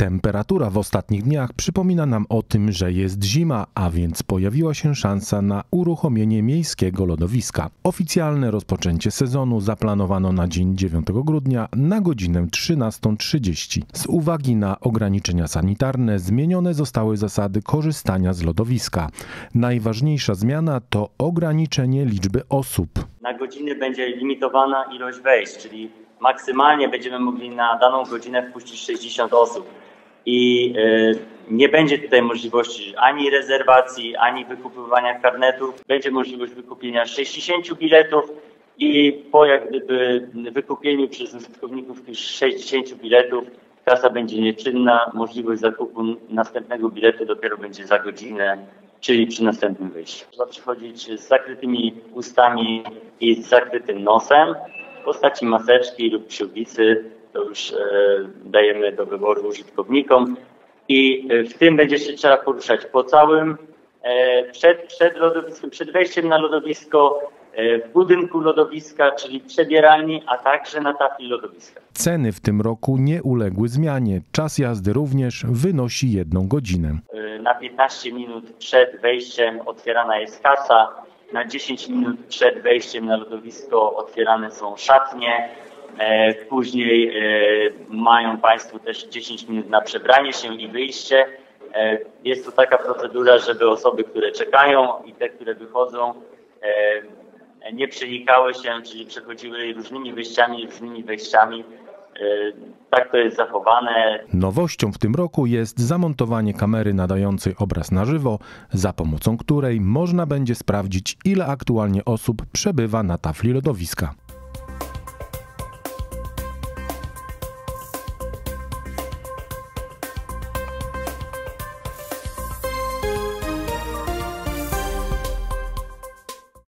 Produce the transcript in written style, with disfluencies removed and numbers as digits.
Temperatura w ostatnich dniach przypomina nam o tym, że jest zima, a więc pojawiła się szansa na uruchomienie miejskiego lodowiska. Oficjalne rozpoczęcie sezonu zaplanowano na dzień 9 grudnia na godzinę 13:30. Z uwagi na ograniczenia sanitarne zmienione zostały zasady korzystania z lodowiska. Najważniejsza zmiana to ograniczenie liczby osób. Na godziny będzie limitowana ilość wejść, czyli maksymalnie będziemy mogli na daną godzinę wpuścić 60 osób. I nie będzie tutaj możliwości ani rezerwacji, ani wykupywania karnetów. Będzie możliwość wykupienia 60 biletów i po jak gdyby wykupieniu przez użytkowników tych 60 biletów kasa będzie nieczynna. Możliwość zakupu następnego biletu dopiero będzie za godzinę, czyli przy następnym wyjściu. Trzeba przychodzić z zakrytymi ustami i z zakrytym nosem w postaci maseczki lub przyłbicy. To już dajemy do wyboru użytkownikom i w tym będzie się trzeba poruszać po całym, przed lodowiskiem, przed wejściem na lodowisko, w budynku lodowiska, czyli przebieralni, a także na tafli lodowiska. Ceny w tym roku nie uległy zmianie. Czas jazdy również wynosi 1 godzinę. Na 15 minut przed wejściem otwierana jest kasa, na 10 minut przed wejściem na lodowisko otwierane są szatnie. Później mają Państwo też 10 minut na przebranie się i wyjście. Jest to taka procedura, żeby osoby, które czekają i te, które wychodzą, nie przenikały się, czyli przechodziły różnymi wyjściami, różnymi wejściami. Tak to jest zachowane. Nowością w tym roku jest zamontowanie kamery nadającej obraz na żywo, za pomocą której można będzie sprawdzić, ile aktualnie osób przebywa na tafli lodowiska.